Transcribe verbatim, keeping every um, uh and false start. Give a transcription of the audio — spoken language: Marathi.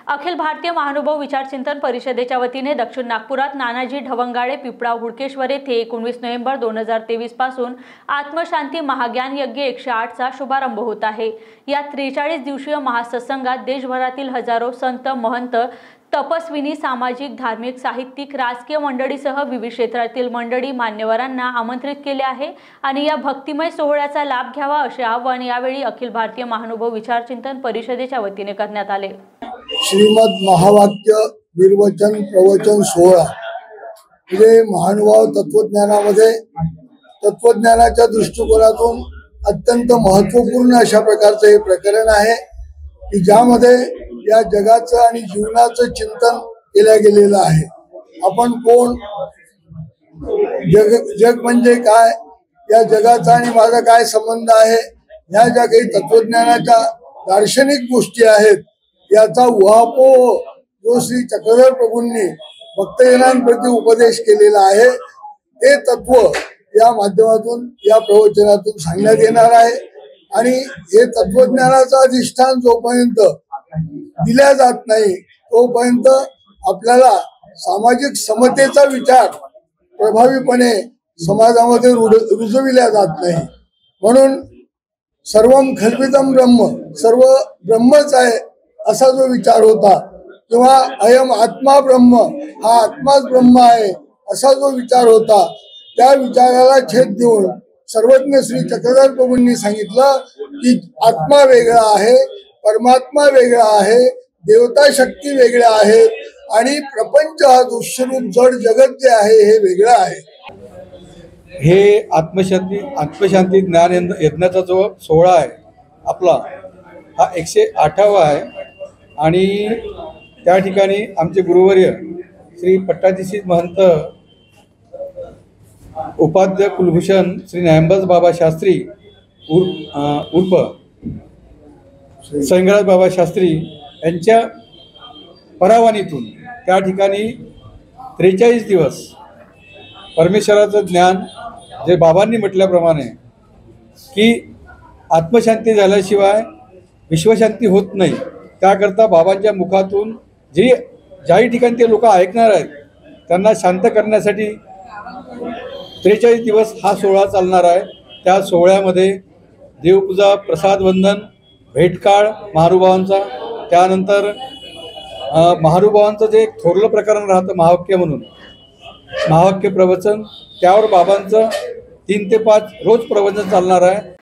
अखिल भारतीय महानुभाव विचार चिंतन परिषदेच्या वतीने दक्षिण नागपुरात नानाजी ढवंगाळे पिपळा हुडकेश्वर येथे एकोणवीस नोव्हेंबर दोन हजार तेवीस पासून आत्मशांती महाज्ञान यज्ञ एकशे आठ चा शुभारंभ होत आहे। या त्रेचाळीस दिवसीय महासत्संगात देशभरातील हजारो संत, महंत, तपस्विनी, सामाजिक, धार्मिक, साहित्यिक, राजकीय मंडळीसह विविध क्षेत्रातील मंडळी मान्यवरांना आमंत्रित केले आहे आणि या भक्तिमय सोहळ्याचा लाभ घ्यावा असे आवाहन यावेळी अखिल भारतीय महानुभाव विचार चिंतन परिषदेच्या वतीने करण्यात आले। श्रीमद महावाक्य निर्वचन प्रवचन सोहळा म्हणजे महानुभाव तत्वज्ञानामध्ये तत्वज्ञानाच्या दृष्टिकोनातून अत्यंत महत्त्वपूर्ण अशा प्रकारचे हे प्रकरण आहे की ज्यामध्ये या जगाचं आणि जीवनाचं चिंतन केलं गेलेलं आहे। आपण कोण, जग जग म्हणजे काय, या जगाचा आणि माझा काय संबंध आहे, ह्या ज्या काही तत्वज्ञानाच्या दार्शनिक गोष्टी आहेत याचा उहापोह जो श्री चक्रधर प्रभूंनी भक्तजनांप्रती उपदेश केलेला आहे ते तत्व या माध्यमातून या प्रवचनातून सांगण्यात येणार आहे। आणि हे तत्वज्ञानाचा अधिष्ठान जोपर्यंत दिल्या जात नाही तोपर्यंत आपल्याला सामाजिक समतेचा विचार प्रभावीपणे समाजामध्ये रुजविला जात नाही। म्हणून सर्वम खल्विदम ब्रह्म, सर्व ब्रह्मच आहे असा जो विचार होता किंवा अयम आत्मा ब्रह्म, हा आत्माच ब्रह्म आहे असा जो विचार होता त्या विचाराला छेद देऊन सर्वज्ञ श्री चक्रधर प्रभूंनी सांगितलं की आत्मा वेगळा आहे, परमात्मा वेगळा आहे, देवता शक्ती वेगळ्या आहेत आणि प्रपंच हा दुष्यरूप जड जगत जे आहे हे वेगळं आहे। हे आत्मशांती आत्मशांती ज्ञान यज्ञाचा जो सोहळा आहे आपला हा एकशे आठावा आहे आणि त्या ठिकाणी आमचे गुरुवर्य श्री पट्टाधीशी महंत उपाध्याय कुलभूषण श्री न्यायंबाज बाबा शास्त्री उर्फ उर्फ संगराज बाबा शास्त्री यांच्या परावानीतून त्या ठिकाणी त्रेचाळीस दिवस परमेश्वराचं ज्ञान, जे बाबांनी म्हटल्याप्रमाणे की आत्मशांती झाल्याशिवाय विश्वशांती होत नाही, त्याकरता बाबांच्या मुखातून जी ज्याही ठिकाणी ते लोक ऐकणार आहेत त्यांना शांत करण्यासाठी त्रेचाळीस दिवस हा सोहळा चालणार आहे। त्या सोहळ्यामध्ये देवपूजा, प्रसाद वंदन, भेटकाळ महानुभावांचा, त्यानंतर महानुभावांचं जे एक थोरलं प्रकरण राहतं महावाक्य म्हणून, महावाक्य प्रवचन, त्यावर बाबांचं तीन ते पाच रोज प्रवचन चालणार आहे।